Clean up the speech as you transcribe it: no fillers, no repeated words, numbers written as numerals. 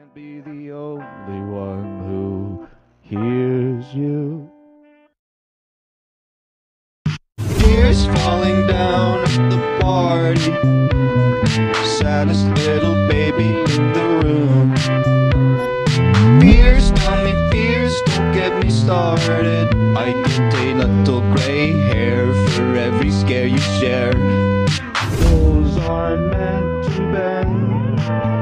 can't be the only one who hears you. Tears falling down at the party, saddest little baby in the room. Fears, tell me fears, don't get me started. I get a little gray hair for every scare you share. Those aren't meant to bend.